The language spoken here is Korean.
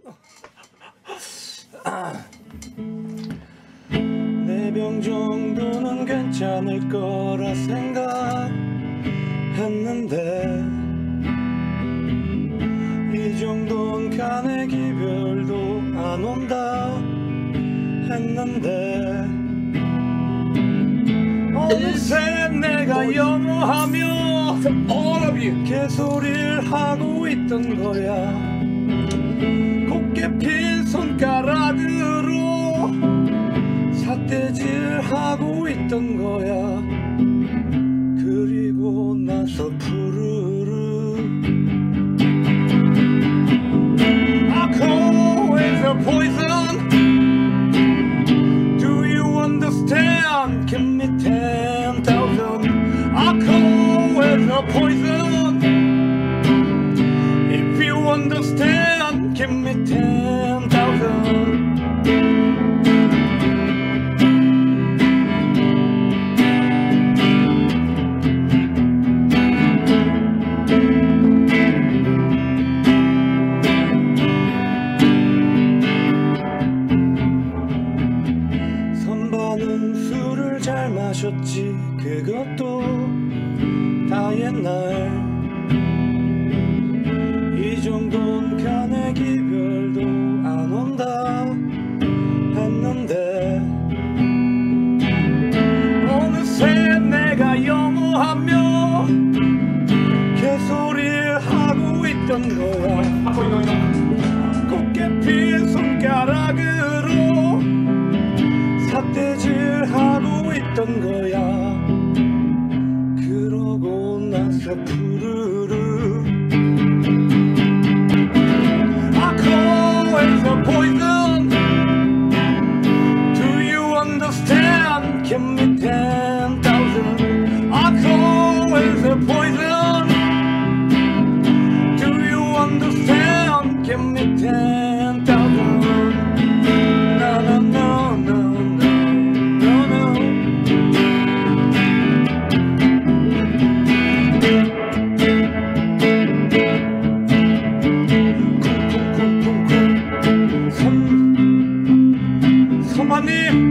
내 병 정도는 괜찮을 거라 생각했는데 이 정도는 간의 기별도 안 온다 했는데 어느새 내가 영어하며 개소리를 하고 있던 거야. 곱게 핀 손가락으로 삿대질 하고 있던 거야. 그리고 나서 푸르르 Alcohol is a poison. Do you understand? Give me 10,000. Alcohol is a poison. If you understand, give me 10,000. 선반은 술을 잘 마셨지. 그것도 다 옛날. 이 정도는 간의 기별도 안 온다 했는데 어느새 내가 영어하며 개소리를 하고 있던 거야. 곱게 핀 손가락으로 삿대질 하고 있던 거야. 그러고 나서 푸르르 Alcohol is a poison. Do you understand? Give me 10,000. Alcohol is a poison. Do you understand? Give me 10,000. No, no, no, no, no, no, no. 서마님